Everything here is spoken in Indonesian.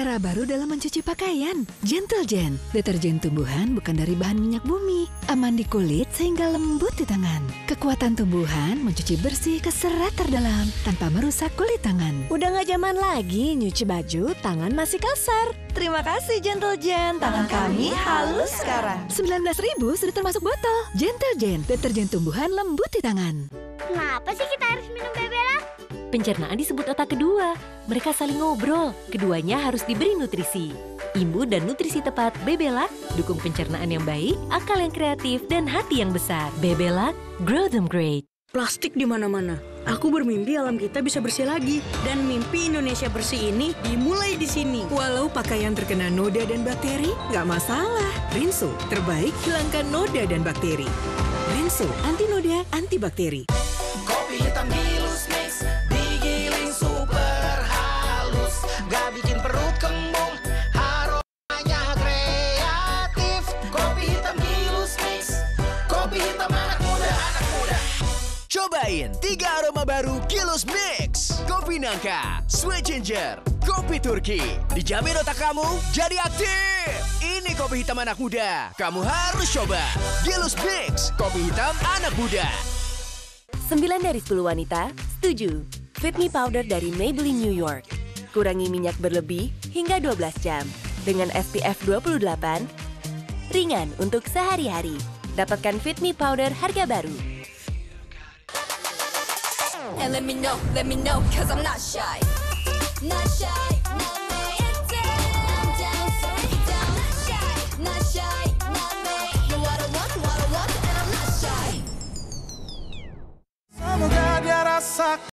Era baru dalam mencuci pakaian. Gentle Gen, deterjen tumbuhan bukan dari bahan minyak bumi. Aman di kulit sehingga lembut di tangan. Kekuatan tumbuhan mencuci bersih ke serat terdalam tanpa merusak kulit tangan. Udah nggak zaman lagi nyuci baju, tangan masih kasar. Terima kasih Gentle Gen, tangan kami halus sekarang. 19.000 sudah termasuk botol. Gentle Gen, deterjen tumbuhan lembut di tangan. Kenapa sih kita harus minum Bebela? Pencernaan disebut otak kedua. Mereka saling ngobrol. Keduanya harus diberi nutrisi. Imbu dan nutrisi tepat Bebela dukung pencernaan yang baik, akal yang kreatif, dan hati yang besar. Bebela, grow them great. Plastik di mana-mana. Aku bermimpi alam kita bisa bersih lagi. Dan mimpi Indonesia bersih ini dimulai di sini. Walau pakaian terkena noda dan bakteri, nggak masalah. Rinso, terbaik hilangkan noda dan bakteri. Rinso, anti noda, anti bakteri. Kopi hitam Gilus Mix, digiling super halus, gak bikin perut kembung, aromanya kreatif. Kopi hitam Gilus Mix, kopi hitam anak muda, anak muda. Cobain 3 aroma baru Gilus Mix. Kopi nangka, sweet ginger, kopi Turki. Dijamin otak kamu jadi aktif. Ini kopi hitam anak muda, kamu harus coba. Gilus Mix, kopi hitam anak muda. 9 dari 10 wanita setuju. Fit Me Powder dari Maybelline New York. Kurangi minyak berlebih hingga 12 jam. Dengan SPF 28, ringan untuk sehari-hari. Dapatkan Fit Me Powder harga baru. And let me know, cause I'm not shy. Not shy, not me, I'm down, so down. Not shy, not me. You're what I want, and I'm not shy. Semoga dia rasa